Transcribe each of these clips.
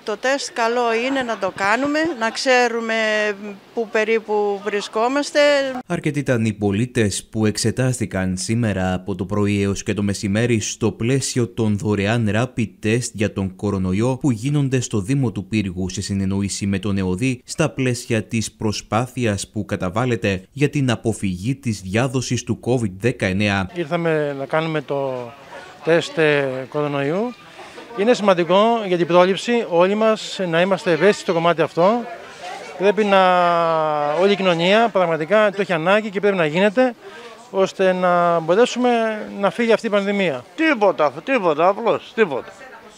το τεστ καλό είναι να το κάνουμε, να ξέρουμε που περίπου βρισκόμαστε. Αρκετοί ήταν οι πολίτες που εξετάστηκαν σήμερα από το πρωί έως και το μεσημέρι στο πλαίσιο των δωρεάν rapid test για τον κορονοϊό που γίνονται στο Δήμο του Πύργου σε συνεννόηση με τον ΕΟΔΗ στα πλαίσια της προσπάθειας που καταβάλλεται για την αποφυγή της διάδοσης του COVID-19. Ήρθαμε να κάνουμε το τεστ κορονοϊού. Είναι σημαντικό για την πρόληψη όλοι μας να είμαστε ευαίσθητοι στο κομμάτι αυτό. Πρέπει όλη η κοινωνία πραγματικά το έχει ανάγκη και πρέπει να γίνεται ώστε να μπορέσουμε να φύγει αυτή η πανδημία. Τίποτα, απλώς τίποτα.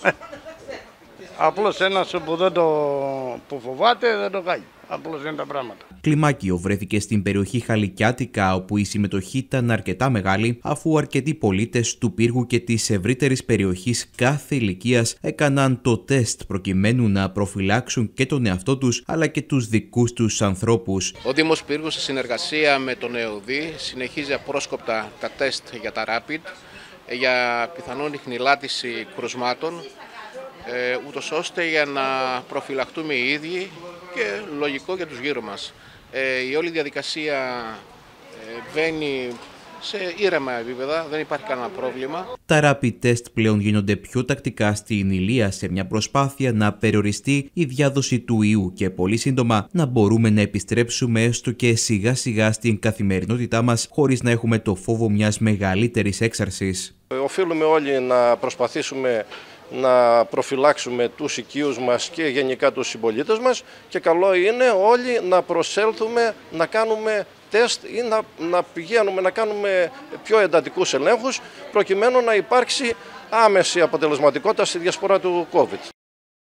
Απλώς ένας που φοβάται δεν το κάνει. Απλώς είναι τα πράγματα. Κλιμάκιο βρέθηκε στην περιοχή Χαλικιάτικα, όπου η συμμετοχή ήταν αρκετά μεγάλη, αφού αρκετοί πολίτες του Πύργου και της ευρύτερης περιοχής κάθε ηλικίας έκαναν το τεστ προκειμένου να προφυλάξουν και τον εαυτό τους αλλά και τους δικούς τους ανθρώπους. Ο Δήμος Πύργου, σε συνεργασία με τον ΕΟΔΗ, συνεχίζει απρόσκοπτα τα τεστ για τα rapid για πιθανόν ιχνηλάτηση κρουσμάτων, ούτως ώστε για να προφυλαχτούμε οι ίδιοι και λογικό για τους γύρω μας. Η όλη διαδικασία βαίνει σε ήρεμα επίπεδα, δεν υπάρχει κανένα πρόβλημα. Τα rapid test πλέον γίνονται πιο τακτικά στην Ηλία σε μια προσπάθεια να περιοριστεί η διάδοση του ιού και πολύ σύντομα να μπορούμε να επιστρέψουμε έστω και σιγά σιγά στην καθημερινότητά μας χωρίς να έχουμε το φόβο μιας μεγαλύτερης έξαρσης. Οφείλουμε όλοι να προσπαθήσουμε να προφυλάξουμε τους οικείους μας και γενικά τους συμπολίτες μας και καλό είναι όλοι να προσέλθουμε να κάνουμε τεστ ή να πηγαίνουμε να κάνουμε πιο εντατικούς ελέγχους προκειμένου να υπάρξει άμεση αποτελεσματικότητα στη διασπορά του COVID.